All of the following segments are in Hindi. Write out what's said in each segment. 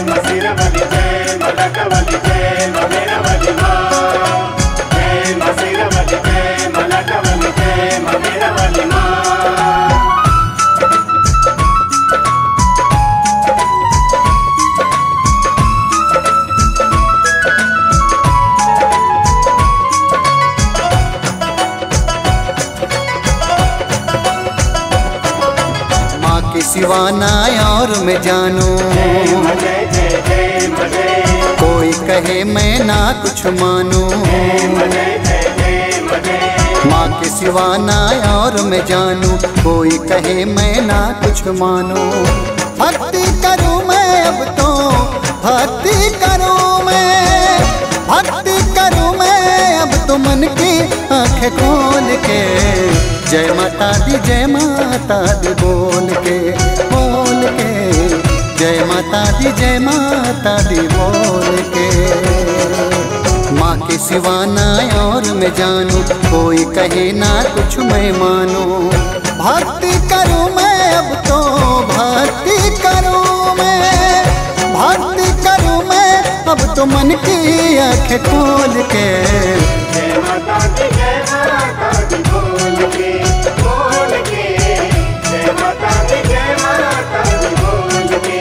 मसीर वाली जय मलक वाली जय मेरा वाली माँ। जय मसीर वाली जय मलक वाली जय मेरा वाली माँ। के सिवा ना और मैं जानू, कोई कहे मैं ना कुछ मानू। माँ के सिवा ना और मैं जानू, कोई कहे मैं ना कुछ मानू। भक्ति करूँ मैं अब तो भक्ति करूँ मैं, भक्ति करूँ मैं अब तो मन की आँखें खोल के। जय माता दी बोल के जय माता दी बोल के। माँ के सिवा ना और मैं जानू, कोई कहे ना कुछ मैं मानू। भक्ति करूँ मैं अब तो भक्ति करूँ मैं, भक्ति करूँ मैं अब तो मन की आँखें खोल के। जय माता दी बोल के जय माता दी बोल के।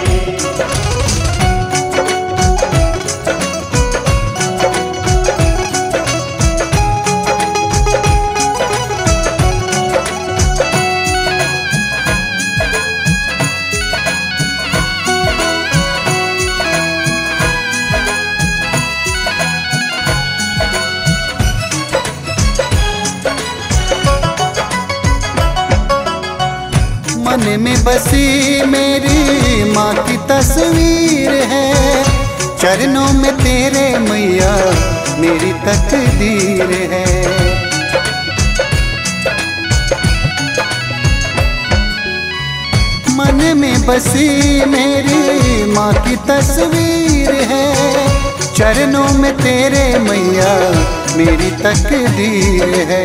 मन में बसी मेरी माँ की तस्वीर है, चरणों में तेरे मैया मेरी तकदीर है। मन में बसी मेरी माँ की तस्वीर है, चरणों में तेरे मैया मेरी तकदीर है।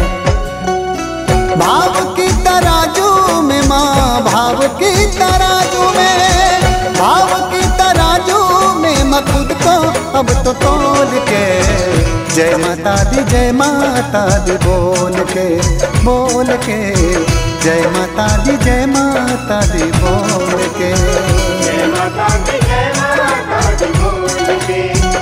भाव की तराजू में माँ, भाव की तराजू में, भाव की तराजू में मैं खुद को अब तो तोल के। जय माता दी बोल के जय माता दी बोल के। जय माता दी बोल के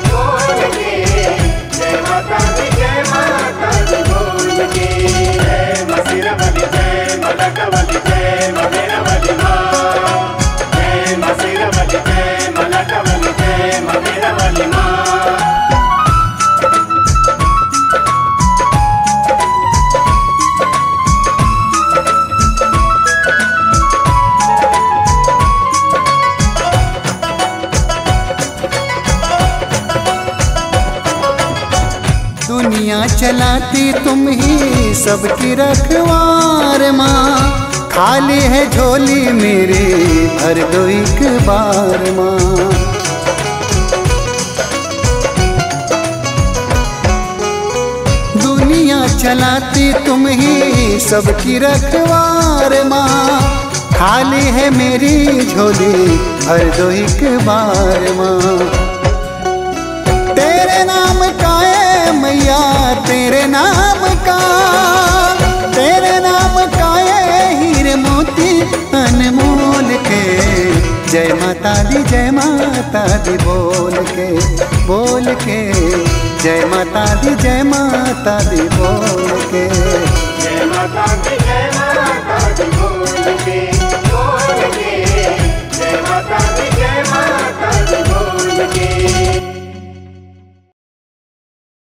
जय माता दी बोल के। जय मसीर वाली जय मलक वाली जय मेरा वाली माँ। जय मसीर वाली जय मलक वाली जय मेरा वाली माँ। दुनिया चलाती तुम ही सबकी रखवार माँ, खाली है झोली मेरी भर दो एक बार माँ। दुनिया चलाती तुम ही सबकी रखवार माँ, खाली है मेरी झोली भर दो एक बार माँ। तेरे नाम का है मैया, तेरे नाम का, तेरे नाम का है हीरे मोती अनमोल के। जय माता दी बोल के जय माता दी बोल के। जय माता दी बोल के जय माता दी बोल के।